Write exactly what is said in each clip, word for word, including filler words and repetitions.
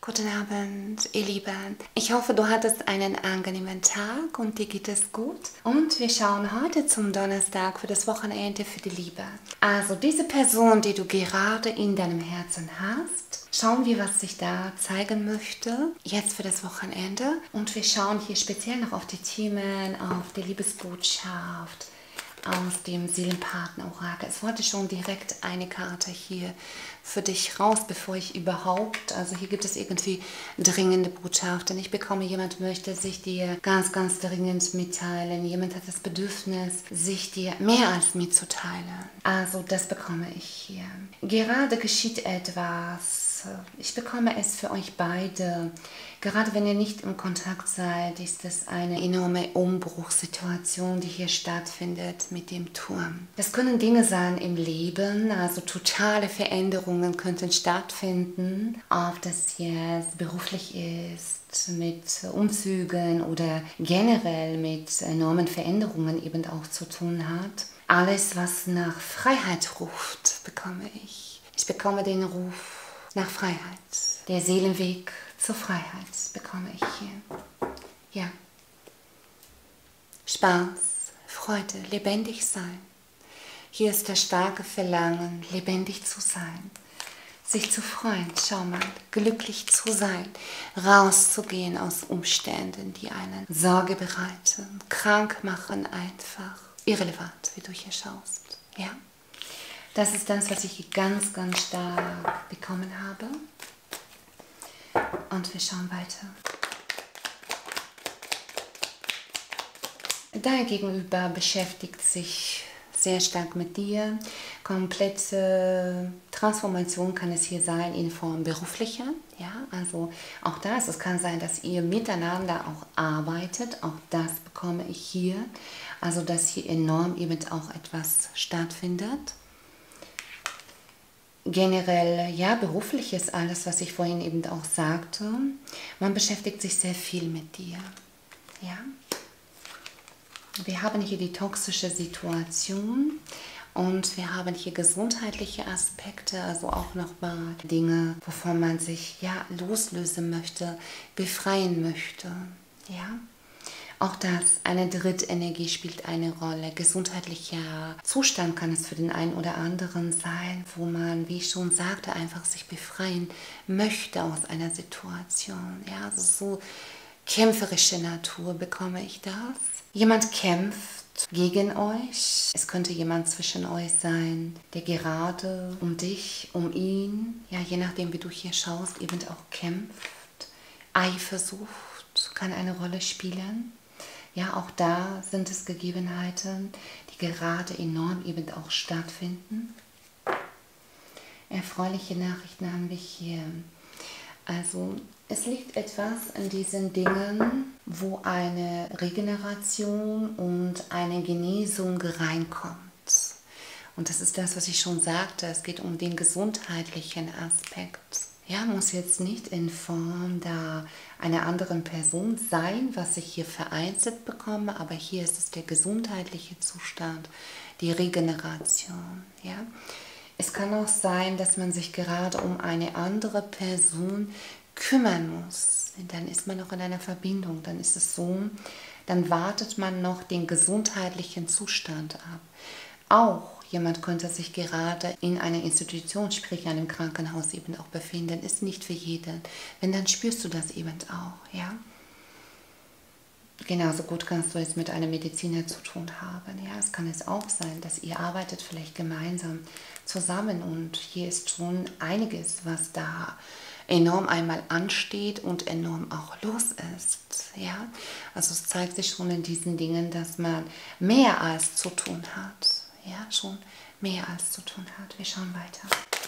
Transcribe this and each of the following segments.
Guten Abend, ihr Lieben. Ich hoffe, du hattest einen angenehmen Tag und dir geht es gut. Und wir schauen heute zum Donnerstag für das Wochenende für die Liebe. Also diese Person, die du gerade in deinem Herzen hast, schauen wir, was sich da zeigen möchte, jetzt für das Wochenende. Und wir schauen hier speziell noch auf die Themen, auf die Liebesbotschaft aus dem Seelenpartner-Orakel. Es wollte schon direkt eine Karte hier für dich raus, bevor ich überhaupt, also hier gibt es irgendwie dringende Botschaften. Ich bekomme, jemand möchte sich dir ganz, ganz dringend mitteilen. Jemand hat das Bedürfnis, sich dir mehr als mitzuteilen. Also das bekomme ich hier. Gerade geschieht etwas. Ich bekomme es für euch beide. Gerade wenn ihr nicht im Kontakt seid, ist es eine enorme Umbruchssituation, die hier stattfindet mit dem Turm. Das können Dinge sein im Leben, also totale Veränderungen könnten stattfinden, ob das jetzt beruflich ist, mit Umzügen oder generell mit enormen Veränderungen eben auch zu tun hat. Alles, was nach Freiheit ruft, bekomme ich. Ich bekomme den Ruf nach Freiheit. Der Seelenweg zur Freiheit bekomme ich hier. Ja. Spaß, Freude, lebendig sein. Hier ist das starke Verlangen, lebendig zu sein. Sich zu freuen, schau mal, glücklich zu sein. Rauszugehen aus Umständen, die einen Sorge bereiten, krank machen einfach. Irrelevant, wie du hier schaust. Ja. Das ist das, was ich hier ganz, ganz stark bekommen habe. Und wir schauen weiter. Dein Gegenüber beschäftigt sich sehr stark mit dir. Komplette Transformation kann es hier sein in Form beruflicher. Ja, also auch das, es kann sein, dass ihr miteinander auch arbeitet. Auch das bekomme ich hier. Also dass hier enorm eben auch etwas stattfindet. Generell, ja, beruflich ist alles, was ich vorhin eben auch sagte. Man beschäftigt sich sehr viel mit dir. Ja. Wir haben hier die toxische Situation und wir haben hier gesundheitliche Aspekte, also auch nochmal Dinge, wovon man sich ja loslösen möchte, befreien möchte. Ja. Auch das, eine Drittenergie spielt eine Rolle. Gesundheitlicher Zustand kann es für den einen oder anderen sein, wo man, wie ich schon sagte, einfach sich befreien möchte aus einer Situation. Ja, also so kämpferische Natur bekomme ich das. Jemand kämpft gegen euch. Es könnte jemand zwischen euch sein, der gerade um dich, um ihn, ja, je nachdem, wie du hier schaust, eben auch kämpft. Eifersucht kann eine Rolle spielen. Ja, auch da sind es Gegebenheiten, die gerade enorm eben auch stattfinden. Erfreuliche Nachrichten haben wir hier. Also es liegt etwas in diesen Dingen, wo eine Regeneration und eine Genesung reinkommt. Und das ist das, was ich schon sagte. Es geht um den gesundheitlichen Aspekt. Ja, muss jetzt nicht in Form da einer anderen Person sein, was ich hier vereinzelt bekomme, aber hier ist es der gesundheitliche Zustand, die Regeneration. Ja. Es kann auch sein, dass man sich gerade um eine andere Person kümmern muss. Dann ist man noch in einer Verbindung, dann ist es so, dann wartet man noch den gesundheitlichen Zustand ab. Auch jemand könnte sich gerade in einer Institution, sprich einem Krankenhaus eben auch befinden, ist nicht für jeden. Wenn, dann spürst du das eben auch, ja. Genauso gut kannst du es mit einem Mediziner zu tun haben, ja. Es kann es auch sein, dass ihr arbeitet vielleicht gemeinsam zusammen und hier ist schon einiges, was da enorm einmal ansteht und enorm auch los ist, ja. Also es zeigt sich schon in diesen Dingen, dass man mehr als zu tun hat. Ja, schon mehr als zu tun hat. Wir schauen weiter.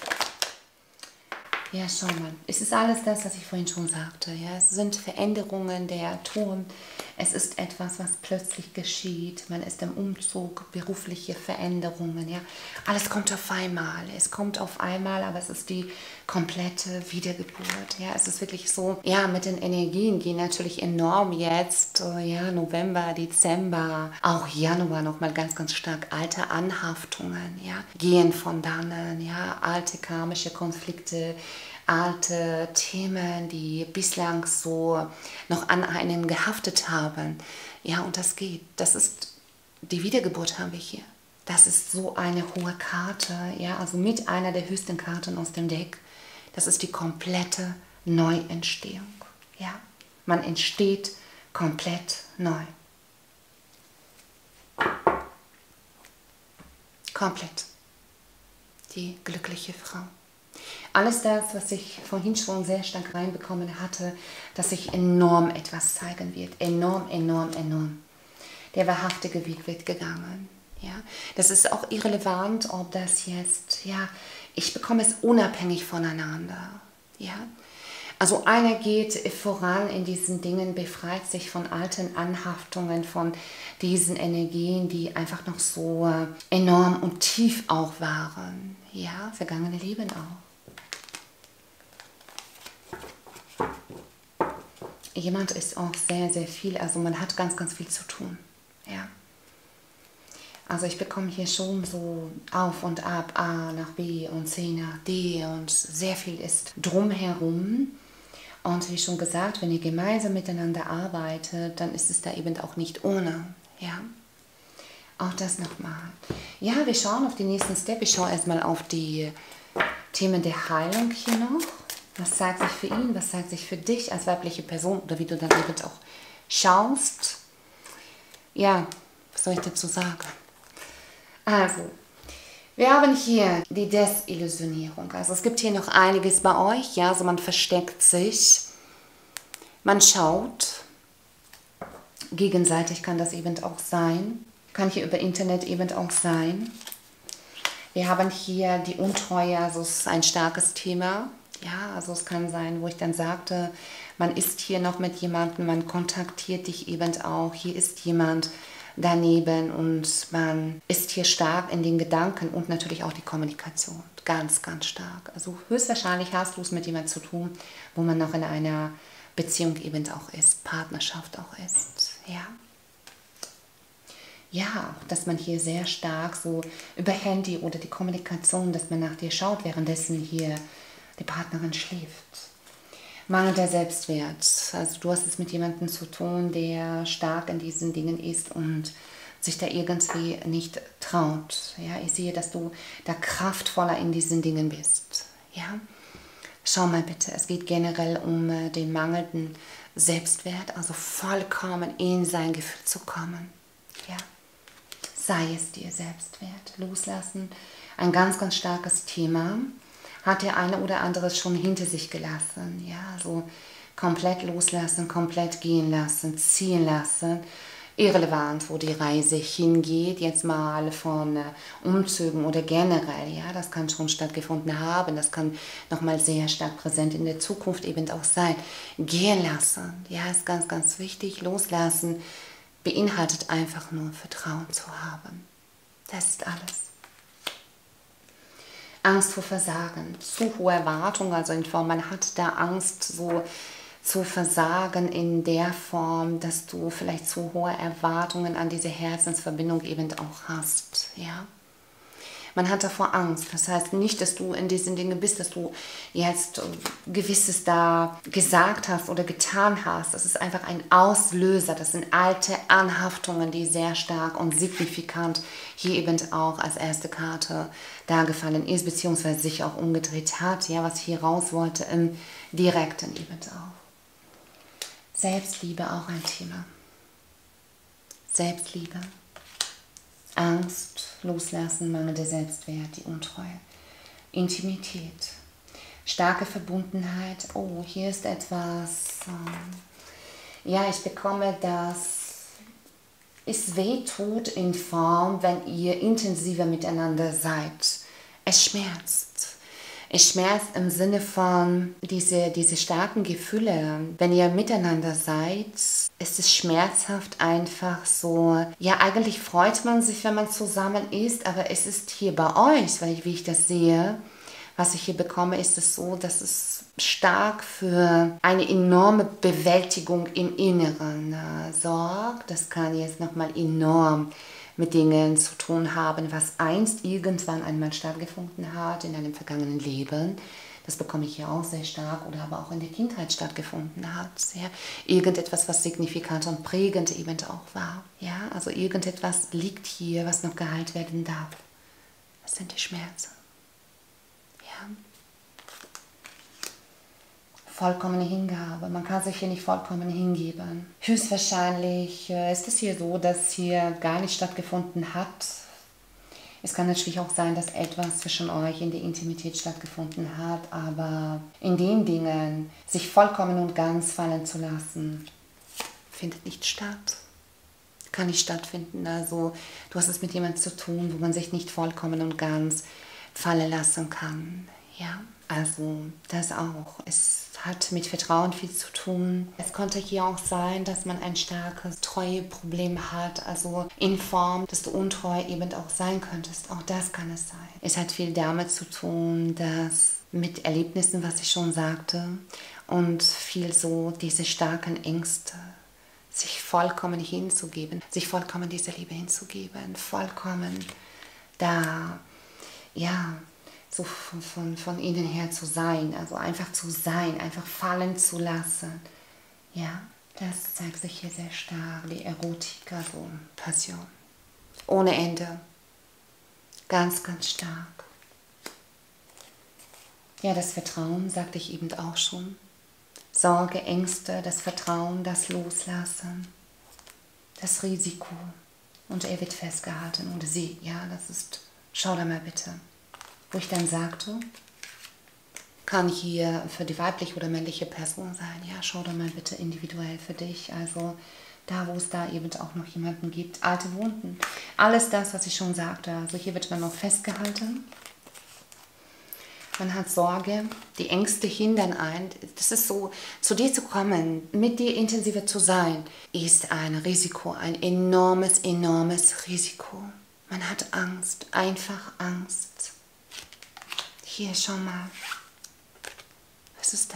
Ja, schau mal. Es ist alles das, was ich vorhin schon sagte. Ja, es sind Veränderungen, der Turm. Es ist etwas, was plötzlich geschieht. Man ist im Umzug, berufliche Veränderungen. Ja, alles kommt auf einmal. Es kommt auf einmal, aber es ist die komplette Wiedergeburt. Ja, es ist wirklich so. Ja, mit den Energien gehen natürlich enorm jetzt. Ja, November, Dezember, auch Januar noch mal ganz, ganz stark alte Anhaftungen. Ja, gehen von dannen. Ja, alte karmische Konflikte. alte Themen, die bislang so noch an einen gehaftet haben. Ja, und das geht. Das ist die Wiedergeburt haben wir hier. Das ist so eine hohe Karte, ja, also mit einer der höchsten Karten aus dem Deck. Das ist die komplette Neuentstehung. Ja, man entsteht komplett neu. Komplett. Die glückliche Frau. Alles das, was ich vorhin schon sehr stark reinbekommen hatte, dass sich enorm etwas zeigen wird. Enorm, enorm, enorm. Der wahrhaftige Weg wird gegangen. Ja? Das ist auch irrelevant, ob das jetzt, ja, ich bekomme es unabhängig voneinander. Ja? Also einer geht voran in diesen Dingen, befreit sich von alten Anhaftungen, von diesen Energien, die einfach noch so enorm und tief auch waren. Ja, vergangene Leben auch. Jemand ist auch sehr, sehr viel, also man hat ganz, ganz viel zu tun. Ja. Also ich bekomme hier schon so auf und ab, A nach B und C nach D und sehr viel ist drumherum. Und wie schon gesagt, wenn ihr gemeinsam miteinander arbeitet, dann ist es da eben auch nicht ohne. Ja. Auch das nochmal. Ja, wir schauen auf den nächsten Step. Ich schaue erstmal auf die Themen der Heilung hier noch. Was zeigt sich für ihn, was zeigt sich für dich als weibliche Person oder wie du dann eben auch schaust. Ja, was soll ich dazu sagen? Also, wir haben hier die Desillusionierung. Also es gibt hier noch einiges bei euch. Ja, also man versteckt sich, man schaut. Gegenseitig kann das eben auch sein. Kann hier über Internet eben auch sein. Wir haben hier die Untreue, also es ist ein starkes Thema. Ja, also es kann sein, wo ich dann sagte, man ist hier noch mit jemandem, man kontaktiert dich eben auch, hier ist jemand daneben und man ist hier stark in den Gedanken und natürlich auch die Kommunikation, ganz, ganz stark. Also höchstwahrscheinlich hast du es mit jemandem zu tun, wo man noch in einer Beziehung eben auch ist, Partnerschaft auch ist, ja. Ja, dass man hier sehr stark so über Handy oder die Kommunikation, dass man nach dir schaut, währenddessen hier die Partnerin schläft. Mangel der Selbstwert. Also du hast es mit jemandem zu tun, der stark in diesen Dingen ist und sich da irgendwie nicht traut. Ja, ich sehe, dass du da kraftvoller in diesen Dingen bist. Ja, schau mal bitte, es geht generell um den mangelnden Selbstwert, also vollkommen in sein Gefühl zu kommen. Ja, sei es dir Selbstwert, loslassen, ein ganz, ganz starkes Thema. Hat der eine oder andere schon hinter sich gelassen. Ja, so komplett loslassen, komplett gehen lassen, ziehen lassen. Irrelevant, wo die Reise hingeht, jetzt mal von äh, Umzügen oder generell. Ja, das kann schon stattgefunden haben. Das kann nochmal sehr stark präsent in der Zukunft eben auch sein. Gehen lassen, ja, ist ganz, ganz wichtig. Loslassen beinhaltet einfach nur Vertrauen zu haben. Das ist alles. Angst vor Versagen, zu hohe Erwartungen, also in Form, man hat da Angst so zu versagen in der Form, dass du vielleicht zu hohe Erwartungen an diese Herzensverbindung eben auch hast, ja. Man hat davor Angst, das heißt nicht, dass du in diesen Dingen bist, dass du jetzt Gewisses da gesagt hast oder getan hast. Das ist einfach ein Auslöser, das sind alte Anhaftungen, die sehr stark und signifikant hier eben auch als erste Karte dargefallen ist, beziehungsweise sich auch umgedreht hat, ja, was hier raus wollte im Direkten eben auch. Selbstliebe auch ein Thema. Selbstliebe. Angst, Loslassen, mangelnder Selbstwert, die Untreue. Intimität, starke Verbundenheit. Oh, hier ist etwas, ähm, ja, ich bekomme das, es weh tut in Form, wenn ihr intensiver miteinander seid. Es schmerzt. Es schmerzt im Sinne von diese, diese starken Gefühle. Wenn ihr miteinander seid, ist es schmerzhaft einfach so. Ja, eigentlich freut man sich, wenn man zusammen ist, aber es ist hier bei euch, weil ich, wie ich das sehe, was ich hier bekomme, ist es so, dass es stark für eine enorme Bewältigung im Inneren äh, sorgt. Das kann jetzt nochmal enorm mit Dingen zu tun haben, was einst irgendwann einmal stattgefunden hat in einem vergangenen Leben. Das bekomme ich hier auch sehr stark oder aber auch in der Kindheit stattgefunden hat. Ja? Irgendetwas, was signifikant und prägend eben auch war. Ja? Also irgendetwas liegt hier, was noch geheilt werden darf. Das sind die Schmerzen. Ja? Vollkommene Hingabe. Man kann sich hier nicht vollkommen hingeben. Höchstwahrscheinlich ist es hier so, dass hier gar nicht stattgefunden hat. Es kann natürlich auch sein, dass etwas zwischen euch in der Intimität stattgefunden hat, aber in den Dingen, sich vollkommen und ganz fallen zu lassen, findet nicht statt. Kann nicht stattfinden. Also du hast es mit jemandem zu tun, wo man sich nicht vollkommen und ganz fallen lassen kann. Ja, also das auch. Es hat mit Vertrauen viel zu tun. Es konnte hier auch sein, dass man ein starkes Treueproblem hat, also in Form, dass du untreu eben auch sein könntest. Auch das kann es sein. Es hat viel damit zu tun, dass mit Erlebnissen, was ich schon sagte, und viel so diese starken Ängste, sich vollkommen hinzugeben, sich vollkommen dieser Liebe hinzugeben, vollkommen da, ja, so von, von, von innen her zu sein, also einfach zu sein, einfach fallen zu lassen. Ja, das zeigt sich hier sehr stark, die Erotik, also Passion. Ohne Ende. Ganz, ganz stark. Ja, das Vertrauen, sagte ich eben auch schon. Sorge, Ängste, das Vertrauen, das Loslassen, das Risiko. Und er wird festgehalten und sie, ja, das ist, schau da mal bitte. Wo ich dann sagte, kann hier für die weibliche oder männliche Person sein. Ja, schau da mal bitte individuell für dich. Also da, wo es da eben auch noch jemanden gibt. Alte Wunden. Alles das, was ich schon sagte. Also hier wird man noch festgehalten. Man hat Sorge, die Ängste hindern einen. Das ist so, zu dir zu kommen, mit dir intensiver zu sein, ist ein Risiko, ein enormes, enormes Risiko. Man hat Angst, einfach Angst. Hier, schau mal. Was ist das?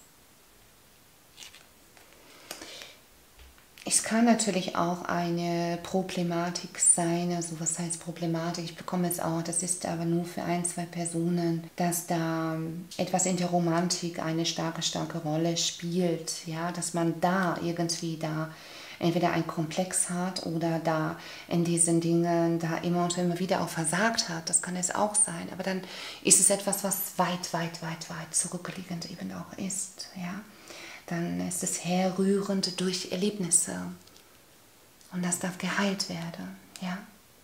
Es kann natürlich auch eine Problematik sein, also was heißt Problematik? Ich bekomme es auch, das ist aber nur für ein, zwei Personen, dass da etwas in der Romantik eine starke, starke Rolle spielt, ja, dass man da irgendwie da entweder ein Komplex hat oder da in diesen Dingen da immer und immer wieder auch versagt hat. Das kann es auch sein. Aber dann ist es etwas, was weit, weit, weit, weit zurückliegend eben auch ist. Ja? Dann ist es herrührend durch Erlebnisse. Und das darf geheilt werden. Ja?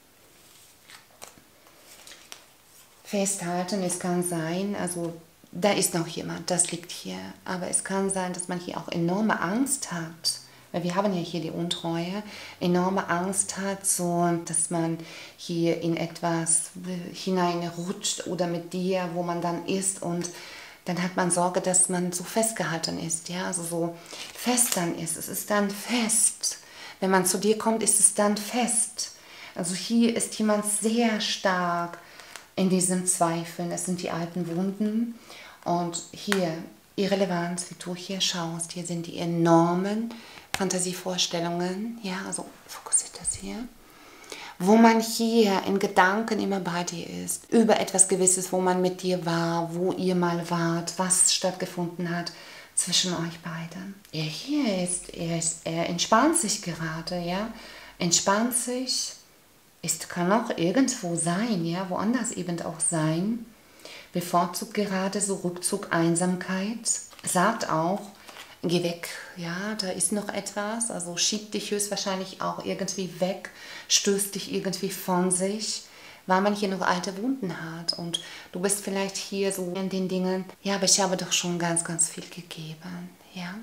Festhalten, es kann sein, also da ist noch jemand, das liegt hier. Aber es kann sein, dass man hier auch enorme Angst hat. Weil wir haben ja hier die Untreue, enorme Angst hat, so dass man hier in etwas hineinrutscht oder mit dir, wo man dann ist und dann hat man Sorge, dass man so festgehalten ist, ja, also so fest dann ist. Es ist dann fest. Wenn man zu dir kommt, ist es dann fest. Also hier ist jemand sehr stark in diesem Zweifeln. Das sind die alten Wunden und hier Irrelevanz, wie du hier schaust, hier sind die enormen Fantasievorstellungen, ja, also fokussiert das hier, wo man hier in Gedanken immer bei dir ist, über etwas Gewisses, wo man mit dir war, wo ihr mal wart, was stattgefunden hat zwischen euch beiden. Er hier ist, er, ist, er entspannt sich gerade, ja, entspannt sich, ist, kann auch irgendwo sein, ja, woanders eben auch sein, bevorzugt gerade so Rückzug, Einsamkeit, sagt auch, geh weg, ja, da ist noch etwas, also schiebt dich höchstwahrscheinlich auch irgendwie weg, stößt dich irgendwie von sich, weil man hier noch alte Wunden hat und du bist vielleicht hier so in den Dingen, ja, aber ich habe doch schon ganz, ganz viel gegeben, ja.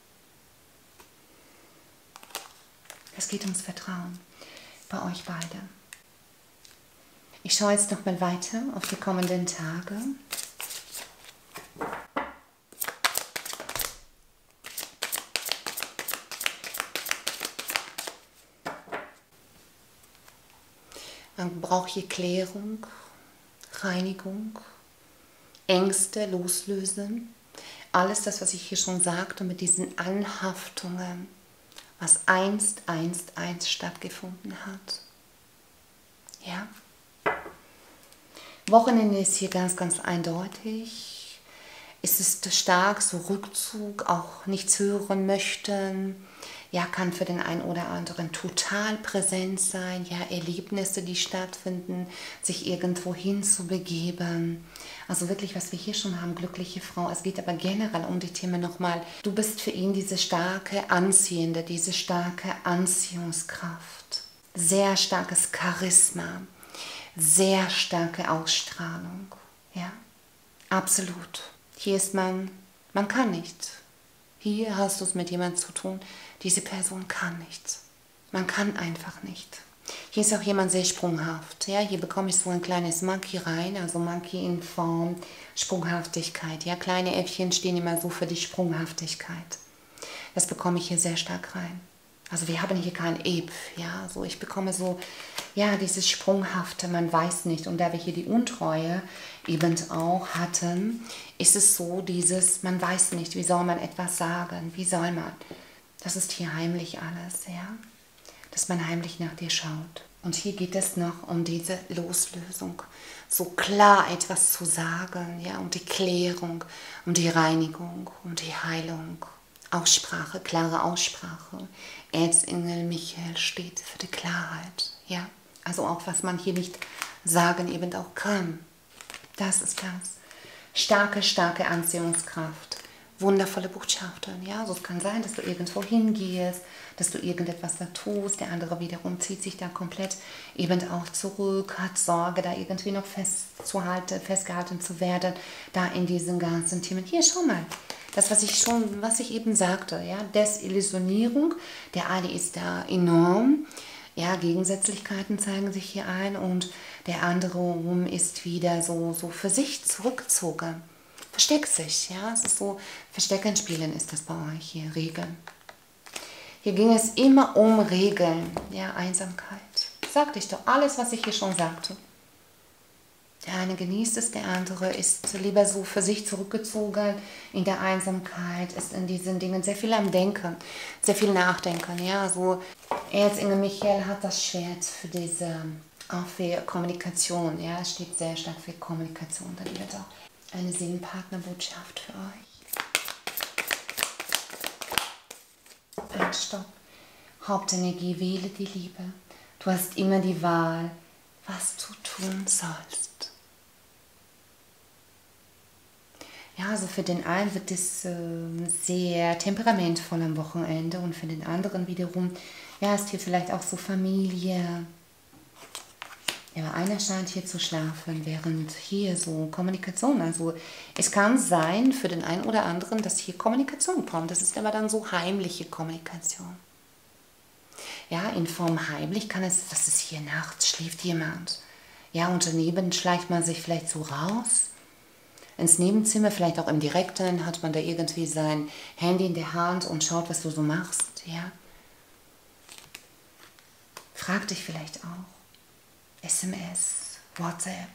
Es geht ums Vertrauen bei euch beiden. Ich schaue jetzt noch mal weiter auf die kommenden Tage. Man braucht hier Klärung, Reinigung, Ängste loslösen. Alles das, was ich hier schon sagte, mit diesen Anhaftungen, was einst, einst, einst stattgefunden hat. Ja? Wochenende ist hier ganz, ganz eindeutig. ist es stark, so Rückzug, auch nichts hören möchten. Ja, kann für den einen oder anderen total präsent sein. Ja, Erlebnisse, die stattfinden, sich irgendwo hinzubegeben. Also wirklich, was wir hier schon haben, glückliche Frau. Es geht aber generell um die Themen nochmal. Du bist für ihn diese starke Anziehende, diese starke Anziehungskraft. Sehr starkes Charisma, sehr starke Ausstrahlung. Ja, absolut. Hier ist man, man kann nicht. Hier hast du es mit jemandem zu tun, diese Person kann nicht. Man kann einfach nicht. Hier ist auch jemand sehr sprunghaft. Ja, hier bekomme ich so ein kleines Monkey rein, also Monkey in Form Sprunghaftigkeit. Ja, kleine Äffchen stehen immer so für die Sprunghaftigkeit. Das bekomme ich hier sehr stark rein. Also wir haben hier kein Eb, ja, so ich bekomme so, ja, dieses Sprunghafte, man weiß nicht. Und da wir hier die Untreue eben auch hatten, ist es so dieses, man weiß nicht, wie soll man etwas sagen, wie soll man. Das ist hier heimlich alles, ja, dass man heimlich nach dir schaut. Und hier geht es noch um diese Loslösung, so klar etwas zu sagen, ja, um die Klärung, um die Reinigung, um die Heilung. Aussprache, klare Aussprache. Erzengel Michael steht für die Klarheit. Ja? Also auch, was man hier nicht sagen eben auch kann. Das ist das. Starke, starke Anziehungskraft. Wundervolle Botschaften. Ja? Also es kann sein, dass du irgendwo hingehst, dass du irgendetwas da tust. Der andere wiederum zieht sich da komplett eben auch zurück, hat Sorge, da irgendwie noch festzuhalten, festgehalten zu werden, da in diesen ganzen Themen. Hier, schau mal. Das, was ich schon, was ich eben sagte, ja, Desillusionierung, der eine ist da enorm, ja, Gegensätzlichkeiten zeigen sich hier ein und der andere ist wieder so, so für sich zurückgezogen, versteckt sich, ja, es ist so, Verstecken spielen ist das bei euch hier, Regeln. Hier ging es immer um Regeln, ja, Einsamkeit, sagte ich doch, alles, was ich hier schon sagte. Der eine genießt es, der andere ist lieber so für sich zurückgezogen in der Einsamkeit, ist in diesen Dingen sehr viel am Denken, sehr viel Nachdenken. Ja, so Erzengel Michael hat das Schwert für diese, auch für Kommunikation. Ja, es steht sehr stark für Kommunikation. Dann wird auch eine Seelenpartnerbotschaft für euch. Ein Stopp. Hauptenergie, wähle die Liebe. Du hast immer die Wahl, was du tun sollst. Ja, also für den einen wird es äh, sehr temperamentvoll am Wochenende und für den anderen wiederum, ja, ist hier vielleicht auch so Familie. Ja, einer scheint hier zu schlafen, während hier so Kommunikation, also es kann sein für den einen oder anderen, dass hier Kommunikation kommt. Das ist aber dann so heimliche Kommunikation. Ja, in Form heimlich kann es, das ist hier nachts, schläft jemand. Ja, und daneben schleicht man sich vielleicht so raus. Ins Nebenzimmer, vielleicht auch im Direkten, hat man da irgendwie sein Handy in der Hand und schaut, was du so machst, ja. Frag dich vielleicht auch. S M S, WhatsApp.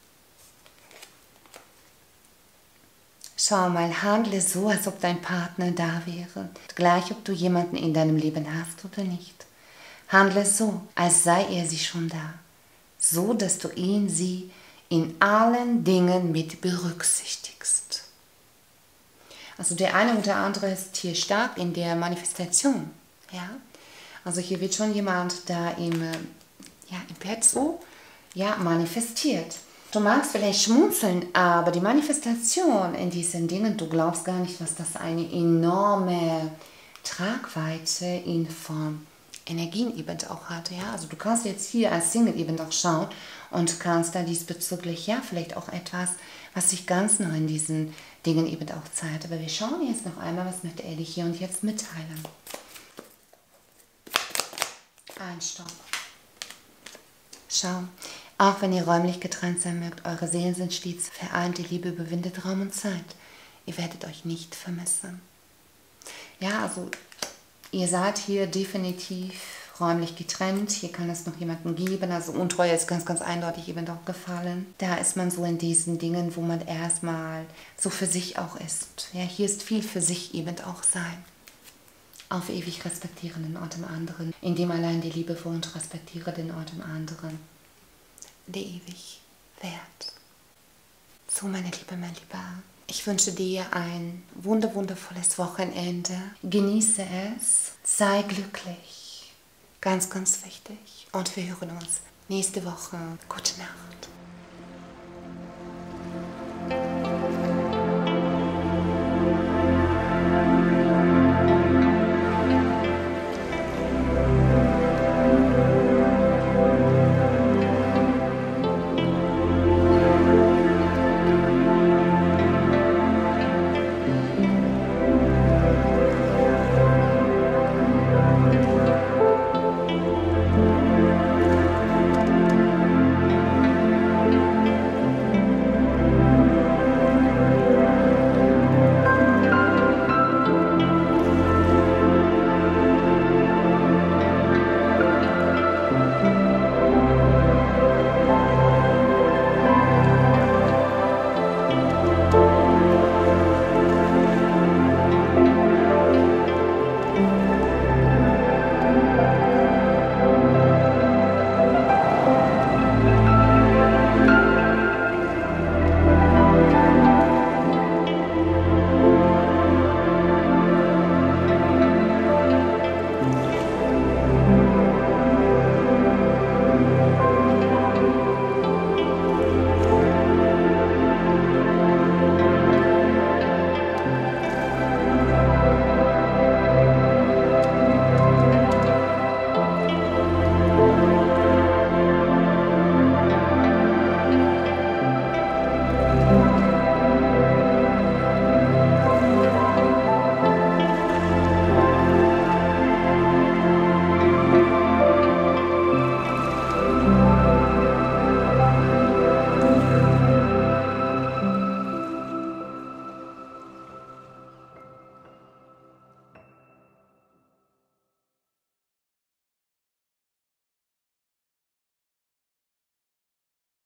Schau mal, handle so, als ob dein Partner da wäre. Gleich, ob du jemanden in deinem Leben hast oder nicht. Handle so, als sei er sie schon da. So, dass du ihn, sie in allen Dingen mit berücksichtigst. Also der eine oder andere ist hier stark in der Manifestation. Ja? Also hier wird schon jemand da im, ja, im Bett so, ja, manifestiert. Du magst vielleicht schmunzeln, aber die Manifestation in diesen Dingen, du glaubst gar nicht, was das eine enorme Tragweite in Form Energien eben auch hat. Ja? Also du kannst jetzt hier als Single eben auch schauen und kannst da diesbezüglich ja vielleicht auch etwas, was sich ganz neu in diesen Dingen eben auch zeigt. Aber wir schauen jetzt noch einmal, was möchte er dir hier und jetzt mitteilen. Ein Stopp. Schau, auch wenn ihr räumlich getrennt sein mögt, eure Seelen sind stets vereint, die Liebe überwindet Raum und Zeit. Ihr werdet euch nicht vermissen. Ja, also ihr seid hier definitiv räumlich getrennt. Hier kann es noch jemanden geben. Also Untreue ist ganz, ganz eindeutig eben doch gefallen. Da ist man so in diesen Dingen, wo man erstmal so für sich auch ist. Ja, hier ist viel für sich eben auch sein. Auf ewig respektieren den Ort im anderen. In dem allein die Liebe wohnt, respektiere den Ort im anderen. Der ewig wert. So, meine Liebe, mein Lieber. Ich wünsche dir ein wunder wundervolles Wochenende. Genieße es. Sei glücklich. Ganz, ganz wichtig. Und wir hören uns nächste Woche. Gute Nacht.